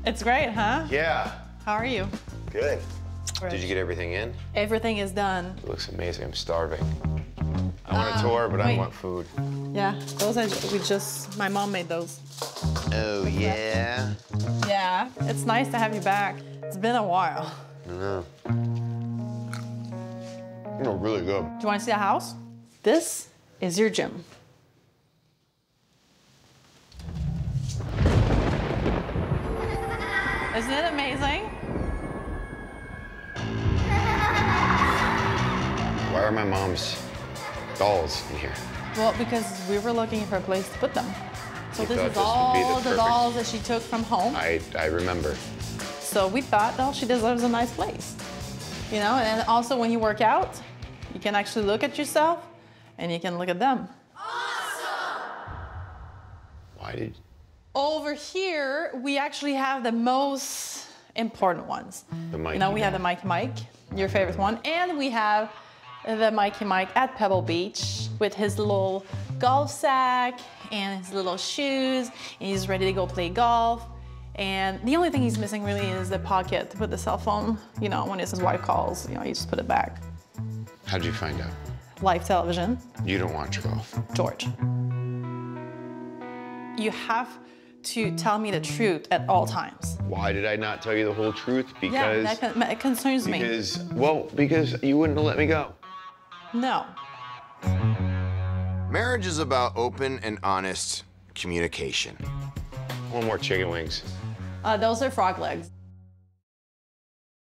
It's great, huh? Yeah. How are you? Good. Did you get everything in? Everything is done. It looks amazing. I'm starving. I want a tour, but I want food. Yeah, those are my mom made those. Oh, yeah? Yeah, it's nice to have you back. It's been a while. I know. Really good. Do you want to see the house? This is your gym. Isn't it amazing? Why are my mom's dolls in here? Well, because we were looking for a place to put them. So You this thought is this would be all the the perfect- dolls that she took from home. I remember. So we thought, oh, she deserves a nice place. You know, and also when you work out, you can actually look at yourself and you can look at them. Why did... Over here, we actually have the most important ones. The Mikey You know, we have the Mikey Mike, your favorite one, and we have the Mikey Mike at Pebble Beach with his little golf sack and his little shoes, and he's ready to go play golf. And the only thing he's missing really is the pocket to put the cell phone. You know, when his wife calls, you know, you just put it back. How'd you find out? Live television, You don't watch golf. George. You have to tell me the truth at all times. Why did I not tell you the whole truth? Because... Yeah, that concerns me. Because you wouldn't have let me go. No. Marriage is about open and honest communication. One more chicken wings. Those are frog legs.